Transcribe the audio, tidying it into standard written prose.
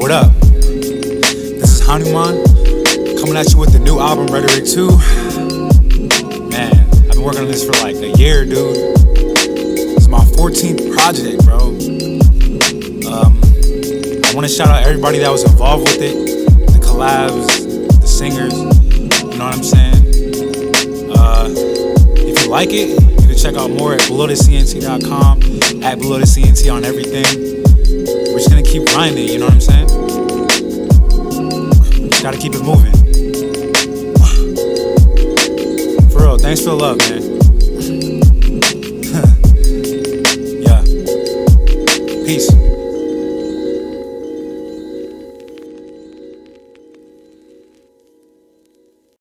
What up? This is Hanuman, coming at you with the new album, Rhetoric 2. Man, I've been working on this for like a year, dude. It's my 14th project, bro. I want to shout out everybody that was involved with it, the collabs, the singers, you know what I'm saying? If you like it, you can check out more at BelowTheCNT.com, at BelowTheCNT on everything. We're just gonna keep grinding, you know what I'm saying? Just gotta keep it moving. For real, thanks for the love, man.